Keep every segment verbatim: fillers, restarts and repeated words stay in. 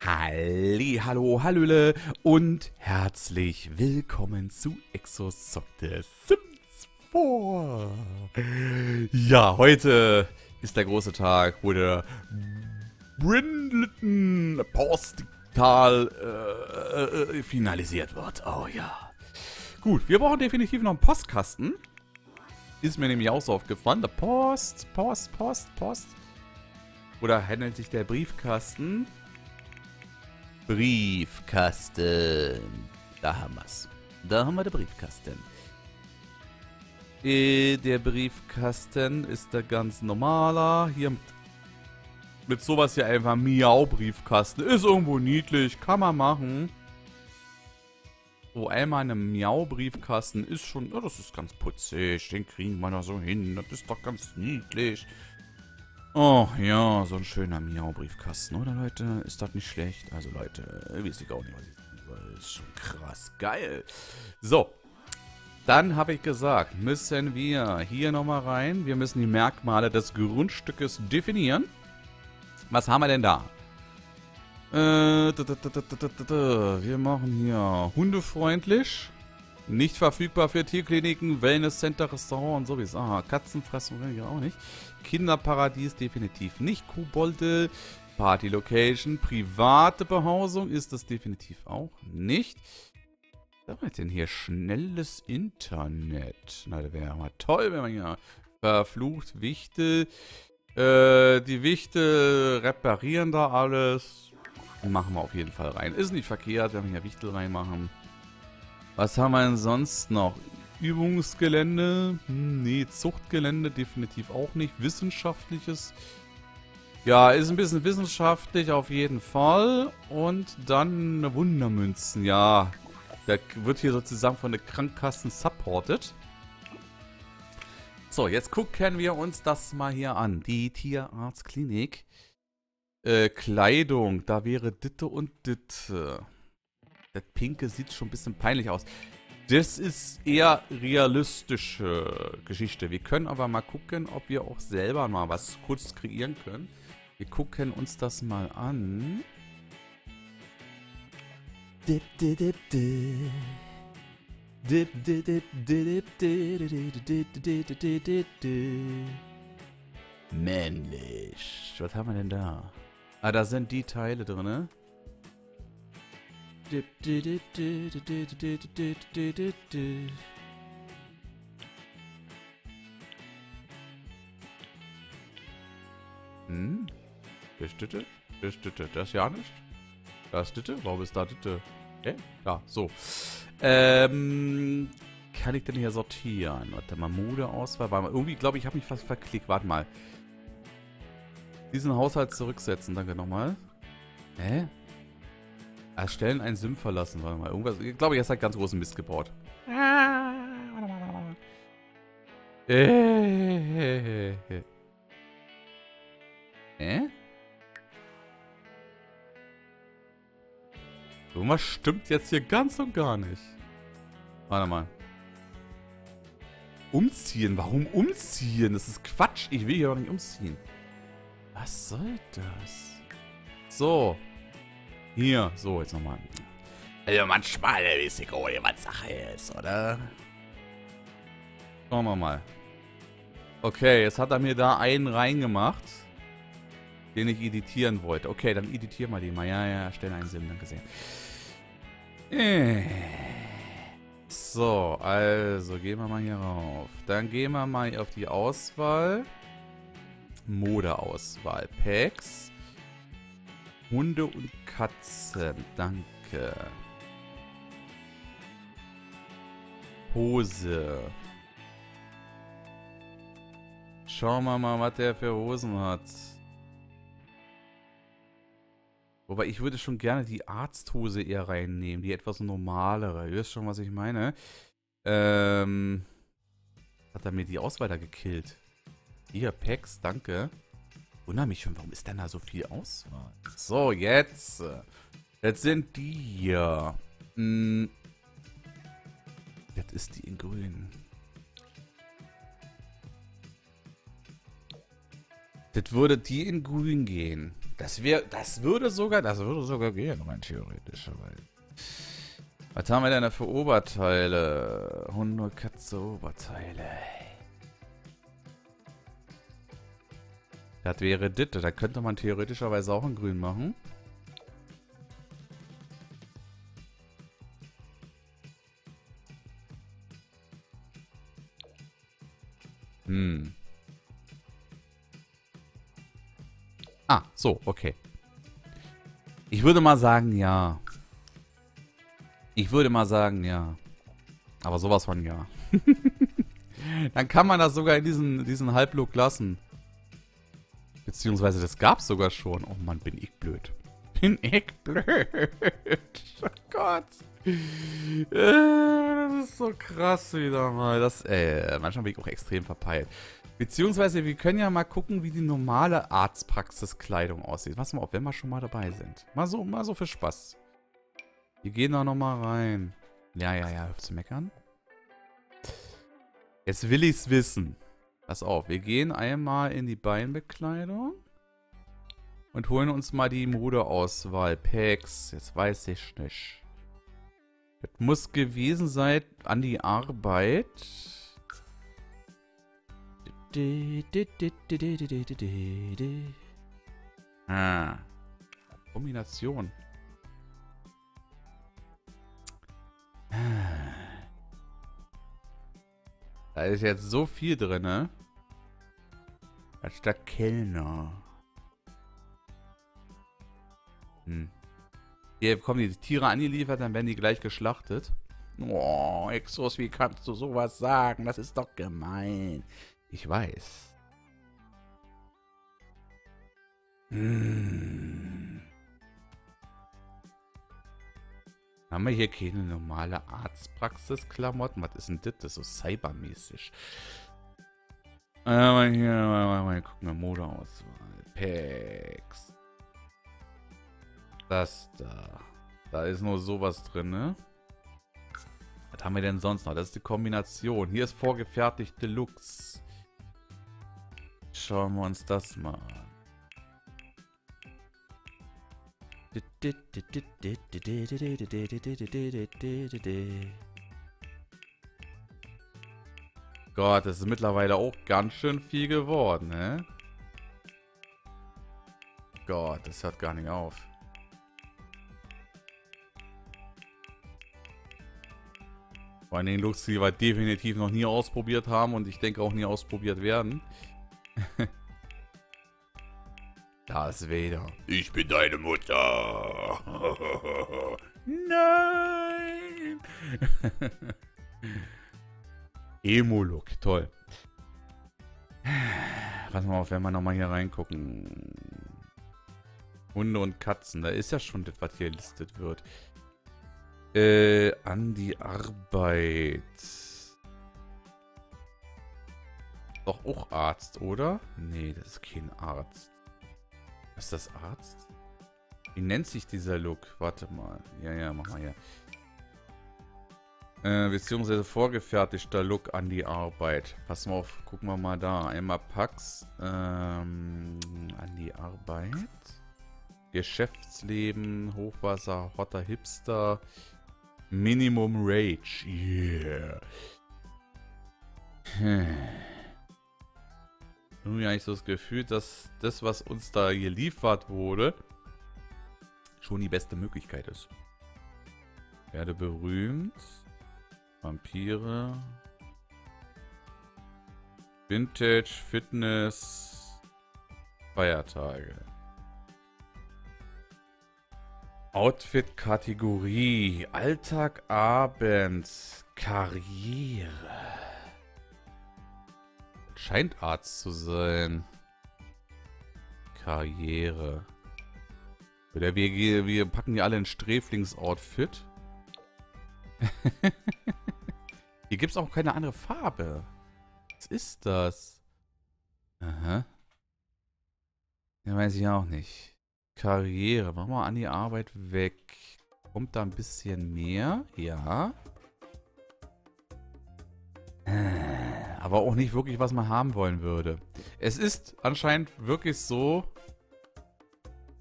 Halli, hallo, hallöle und herzlich willkommen zu Exosoc The Sims vier. Ja, heute ist der große Tag, wo der Brindleton Postal äh, äh, finalisiert wird. Oh ja. Gut, wir brauchen definitiv noch einen Postkasten. Ist mir nämlich auch so aufgefallen. Der Post, Post, Post, Post. Oder handelt sich der Briefkasten? Briefkasten. Da haben wir's. Da haben wir den Briefkasten. Äh, der Briefkasten ist der ganz normaler. Hier mit, mit sowas hier einfach Miau-Briefkasten. Ist irgendwo niedlich. Kann man machen. So einmal ein Miau-Briefkasten ist schon... Oh, das ist ganz putzig. Den kriegen wir da so hin. Das ist doch ganz niedlich. Oh, ja, so ein schöner Miau-Briefkasten, oder Leute? Ist das nicht schlecht? Also Leute, wisst ihr auch nicht, was ich sage. Das ist schon krass geil. So, dann habe ich gesagt, müssen wir hier nochmal rein. Wir müssen die Merkmale des Grundstückes definieren. Was haben wir denn da? Äh, wir machen hier hundefreundlich. Nicht verfügbar für Tierkliniken, Wellnesscenter, Restaurant und sowieso. Ah, Katzenfressen ja auch nicht. Kinderparadies definitiv nicht. Kobolde, Party-Location, private Behausung ist das definitiv auch nicht. Was haben wir denn hier? Schnelles Internet. Na, das wäre mal toll, wenn man hier verflucht Wichte. Äh, die Wichte reparieren da alles. Machen wir auf jeden Fall rein. Ist nicht verkehrt, wenn wir hier Wichtel reinmachen. Was haben wir denn sonst noch? Übungsgelände? Hm, nee, Zuchtgelände definitiv auch nicht. Wissenschaftliches. Ja, ist ein bisschen wissenschaftlich auf jeden Fall. Und dann Wundermünzen. Ja, der wird hier sozusagen von der Krankenkassen supported. So, jetzt gucken wir uns das mal hier an. Die Tierarztklinik. Äh, Kleidung. Da wäre Ditte und Ditte. Das Pinke sieht schon ein bisschen peinlich aus. Das ist eher realistische Geschichte. Wir können aber mal gucken, ob wir auch selber mal was kurz kreieren können. Wir gucken uns das mal an. Männlich. Was haben wir denn da? Ah, da sind die Teile drin, ne? Hm? Das Ditte? Das Ditte. Das ja nicht? Das Ditte? Warum ist da Ditte? Hä? Da, so. Ähm, kann ich denn hier sortieren? Warte mal, Modeauswahl. Warte mal, irgendwie glaube ich, habe mich fast verklickt. Warte mal. Diesen Haushalt zurücksetzen, danke nochmal. Hä? Erstellen ein Sim verlassen, warte mal. Irgendwas. Ich glaube, jetzt hat ganz großen Mist gebaut. Äh? Irgendwas stimmt jetzt hier ganz und gar nicht. Warte mal. Umziehen? Warum umziehen? Das ist Quatsch. Ich will hier doch nicht umziehen. Was soll das? So. Hier, so, jetzt nochmal. Also manchmal weiß ich auch nicht, was Sache ist, oder? Schauen wir mal. Okay, jetzt hat er mir da einen reingemacht, den ich editieren wollte. Okay, dann editieren wir den mal. Ja, ja, stellen einen Sim, danke sehr. Äh. So, also gehen wir mal hier rauf. Dann gehen wir mal auf die Auswahl. Modeauswahl. Packs. Hunde und Katzen. Danke. Hose. Schauen wir mal, was der für Hosen hat. Wobei, ich würde schon gerne die Arzthose eher reinnehmen. Die etwas normalere. Ihr wisst schon, was ich meine. Ähm. Hat er mir die Auswahl da gekillt? Hier, Packs, danke. Wundere mich schon, warum ist denn da so viel Auswahl? So, jetzt. Jetzt sind die hier. Hm. Jetzt ist die in grün. Das würde die in grün gehen. Das wäre, das würde sogar, das würde sogar gehen, rein theoretisch. Was haben wir denn da für Oberteile? Hunde, Katze, Oberteile. Das wäre dit. Da könnte man theoretischerweise auch in grün machen. Hm. Ah, so, okay. Ich würde mal sagen, ja. Ich würde mal sagen, ja. Aber sowas von ja. Dann kann man das sogar in diesen, diesen Halblook lassen. Beziehungsweise, das gab's sogar schon. Oh Mann, bin ich blöd. Bin ich blöd. Oh Gott. Äh, das ist so krass wieder mal. Das, äh, manchmal bin ich auch extrem verpeilt. Beziehungsweise, wir können ja mal gucken, wie die normale Arztpraxiskleidung aussieht. Pass mal auf, wenn wir schon mal dabei sind. Mal so, mal so für Spaß. Wir gehen da nochmal rein. Ja, ja, ja, hör zu meckern. Jetzt will ich's wissen. Pass auf, wir gehen einmal in die Beinbekleidung. Und holen uns mal die Modeauswahl. Packs, jetzt weiß ich nicht. Das muss gewesen sein an die Arbeit. Ah. Kombination. Da ist jetzt so viel drin, ne? Als der Kellner. Hm. Hier bekommen die Tiere angeliefert, dann werden die gleich geschlachtet. Oh, Exos, wie kannst du sowas sagen? Das ist doch gemein. Ich weiß. Hm. Haben wir hier keine normale Arztpraxis-Klamotten? Was ist denn das? Das ist so cybermäßig. Aber hier, mal, mal gucken wir Modeauswahl. Packs. Das da. Da ist nur sowas drin, ne? Was haben wir denn sonst noch? Das ist die Kombination. Hier ist vorgefertigte Looks. Schauen wir uns das mal an. Gott, das ist mittlerweile auch ganz schön viel geworden, ne? Gott, das hört gar nicht auf. Vor allen Dingen Looks, die wir definitiv noch nie ausprobiert haben und ich denke auch nie ausprobiert werden. Da ist Vader. Ich bin deine Mutter. Nein. Emo-Look, toll. Pass mal auf, wenn wir nochmal hier reingucken. Hunde und Katzen, da ist ja schon das, was hier listet wird. Äh, an die Arbeit. Doch auch Arzt, oder? Nee, das ist kein Arzt. Ist das Arzt? Wie nennt sich dieser Look? Warte mal. Ja, ja, mach mal hier. Äh, beziehungsweise vorgefertigter Look an die Arbeit. Pass mal auf, gucken wir mal da. Einmal Pax. Ähm, an die Arbeit. Geschäftsleben, Hochwasser, Hotter Hipster. Minimum Rage. Yeah. Hm. Nun ja, ich so das Gefühl, dass das, was uns da geliefert wurde, schon die beste Möglichkeit ist. Werde berühmt. Vampire. Vintage, Fitness. Feiertage. Outfit-Kategorie. Alltag, Abend. Karriere. Scheint Arzt zu sein. Karriere. Oder wir, wir packen die alle in Sträflings-Outfit. Hier gibt es auch keine andere Farbe. Was ist das? Aha. Ja, weiß ich auch nicht. Karriere. Machen wir an die Arbeit weg. Kommt da ein bisschen mehr? Ja. Aber auch nicht wirklich, was man haben wollen würde. Es ist anscheinend wirklich so,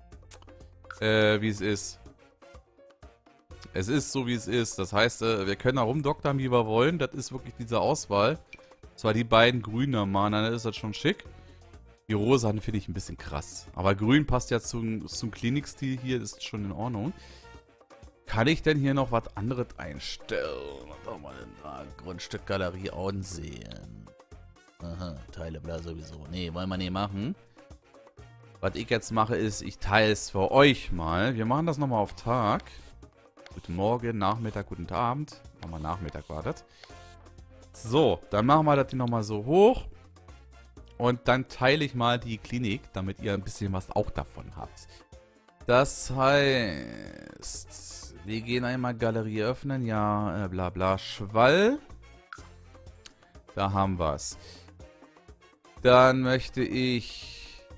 äh, wie es ist. Es ist so, wie es ist. Das heißt, äh, wir können da rumdoktern, wie wir wollen. Das ist wirklich diese Auswahl. Zwar die beiden grünen Mann, dann ist das schon schick. Die rosa finde ich ein bisschen krass. Aber grün passt ja zum, zum Klinikstil hier, ist schon in Ordnung. Kann ich denn hier noch was anderes einstellen? Was haben wir denn da? Grundstück Galerie ansehen. Aha, Teile, bla sowieso. Nee, wollen wir nicht machen. Was ich jetzt mache ist, ich teile es für euch mal. Wir machen das nochmal auf Tag. Guten Morgen, Nachmittag, guten Abend. Machen wir Nachmittag, wartet. So, dann machen wir das hier nochmal so hoch. Und dann teile ich mal die Klinik, damit ihr ein bisschen was auch davon habt. Das heißt, wir gehen einmal Galerie öffnen. Ja, äh, bla bla, Schwall. Da haben wir es. Dann möchte ich...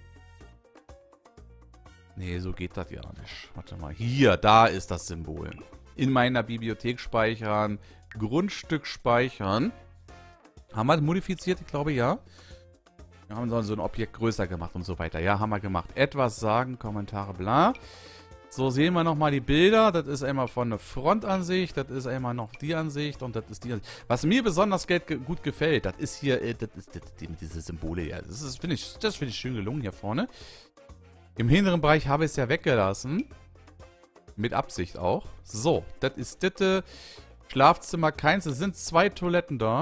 Nee, so geht das ja nicht. Warte mal. Hier, da ist das Symbol. In meiner Bibliothek speichern. Grundstück speichern. Haben wir das modifiziert? Ich glaube, ja. Wir haben so ein Objekt größer gemacht und so weiter. Ja, haben wir gemacht. Etwas sagen, Kommentare, bla. So, sehen wir nochmal die Bilder. Das ist einmal von der Frontansicht. Das ist einmal noch die Ansicht. Und das ist die Ansicht. Was mir besonders gut gefällt, das ist hier, das ist das, diese Symbole. Ja, das ist, finde ich, das finde ich schön gelungen hier vorne. Im hinteren Bereich habe ich es ja weggelassen. Mit Absicht auch. So, das ist das Schlafzimmer keins. Es sind zwei Toiletten da.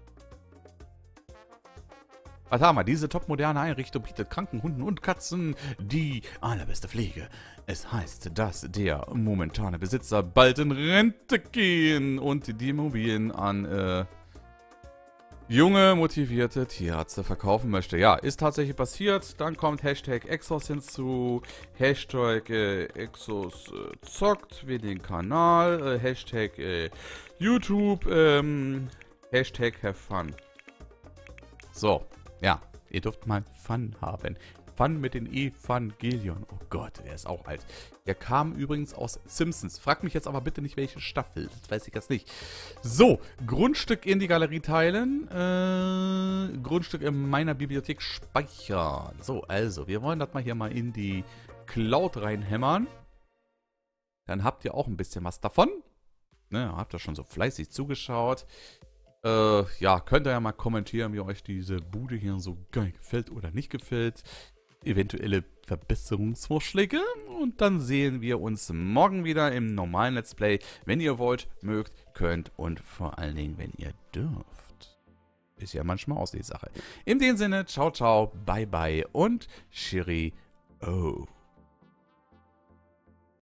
Was haben wir? Diese topmoderne Einrichtung bietet Kranken, Hunden und Katzen die allerbeste Pflege. Es heißt, dass der momentane Besitzer bald in Rente gehen und die Immobilien an äh, junge, motivierte Tierärzte verkaufen möchte. Ja, ist tatsächlich passiert. Dann kommt Hashtag Exos hinzu. Hashtag äh, Exos äh, zockt wie den Kanal. Äh, Hashtag äh, YouTube. Ähm, Hashtag Have Fun. So, ja, ihr dürft mal Fun haben. Fun mit den Evangelion. Oh Gott, der ist auch alt. Der kam übrigens aus Simpsons. Fragt mich jetzt aber bitte nicht, welche Staffel. Das weiß ich jetzt nicht. So, Grundstück in die Galerie teilen. Äh, Grundstück in meiner Bibliothek speichern. So, also, wir wollen das mal hier mal in die Cloud reinhämmern. Dann habt ihr auch ein bisschen was davon. Ne, habt ihr schon so fleißig zugeschaut. Äh, ja, könnt ihr ja mal kommentieren, wie euch diese Bude hier so geil gefällt oder nicht gefällt. Eventuelle Verbesserungsvorschläge. Und dann sehen wir uns morgen wieder im normalen Let's Play. Wenn ihr wollt, mögt, könnt und vor allen Dingen, wenn ihr dürft. Ist ja manchmal Aussichtssache. In dem Sinne, ciao, ciao, bye, bye und Cheerio.